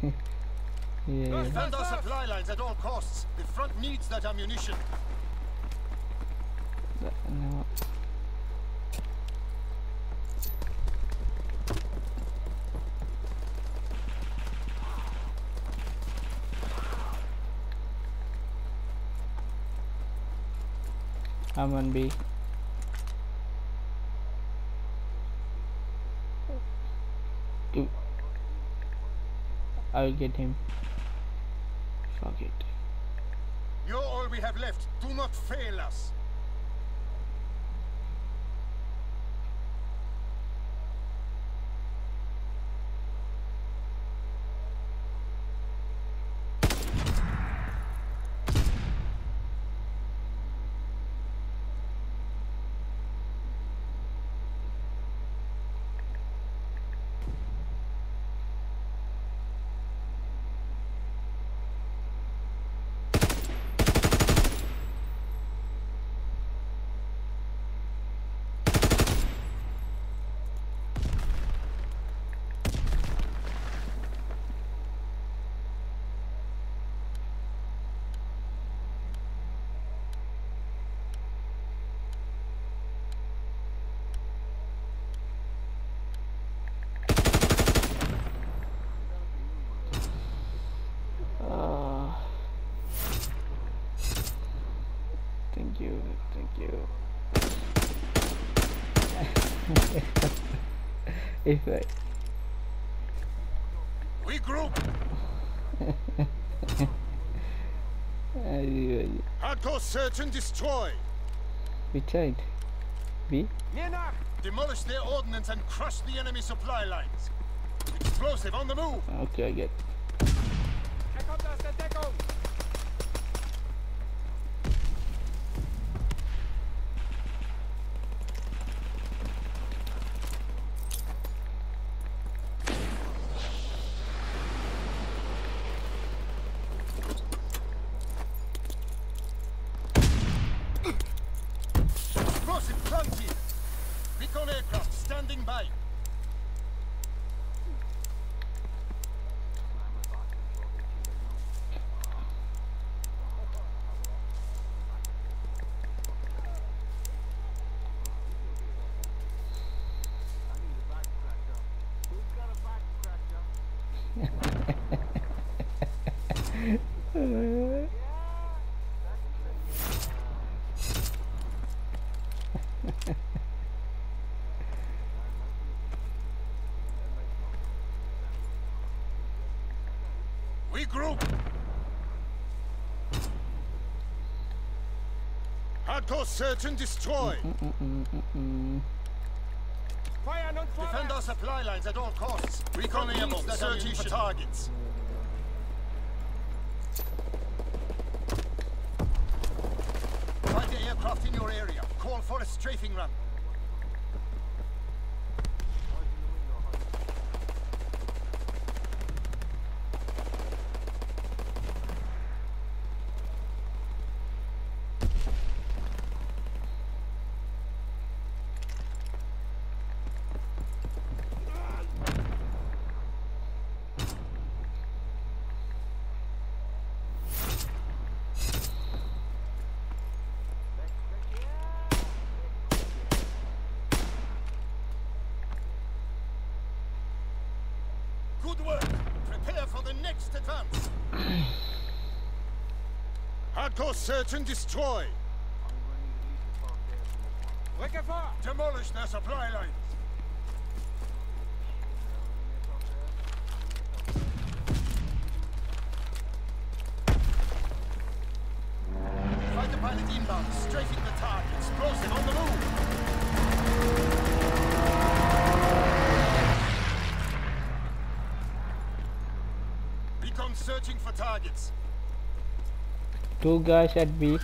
Yeah. Defend our supply lines at all costs. The front needs that ammunition. No. I'm on B. I'll get him. Fuck it. You're all we have left. Do not fail us. Thank you. If I Regroup. Hardcore search and destroy. Which side? B? Demolish their ordnance and crush the enemy supply lines. Explosive on the move. Okay, I get. Er kommt aus der Deckung! Explosive planted. Recon aircraft standing by. Regroup. Hardcore search and destroy. Feuern und Defend vorwärts! our supply lines at all costs. Recon airborne searching for targets. Find the aircraft in your area. Call for a strafing run. Good work. Prepare for the next advance. Hardcore search and destroy. Rücke vor! Demolish their supply lines. Fighter pilot inbound, strafing the target. Explosive on the move. Recon searching for targets. Two guys at B.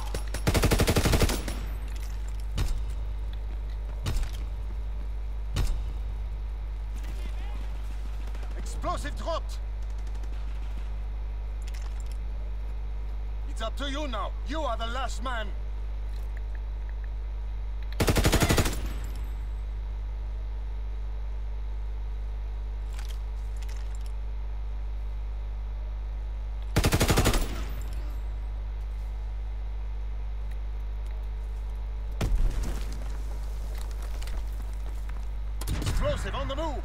Explosive dropped. It's up to you now. You are the last man. move!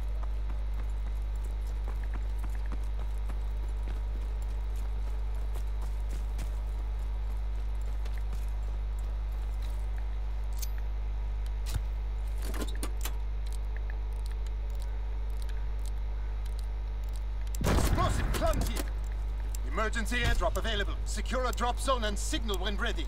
Explosive plant here! Emergency airdrop available. Secure a drop zone and signal when ready.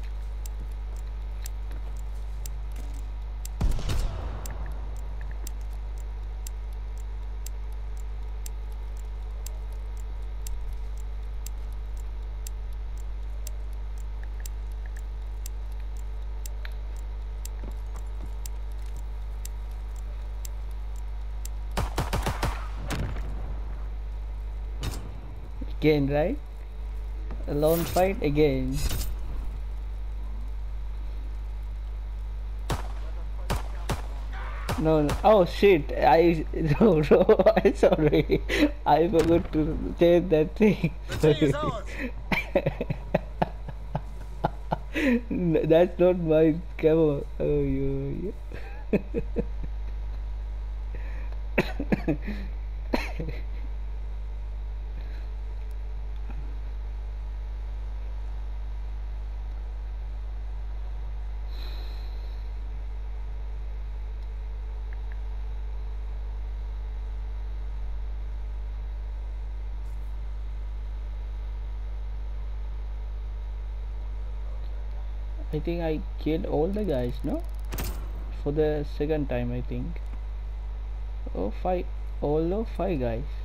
Again, right? A lone fight again. No, no. Oh shit! No, no. I'm sorry. I forgot to change that thing. The day is ours! That's not my camera. Oh, you. I think I killed all the guys, no? For the second time, I think. Oh, five. All of 5 guys.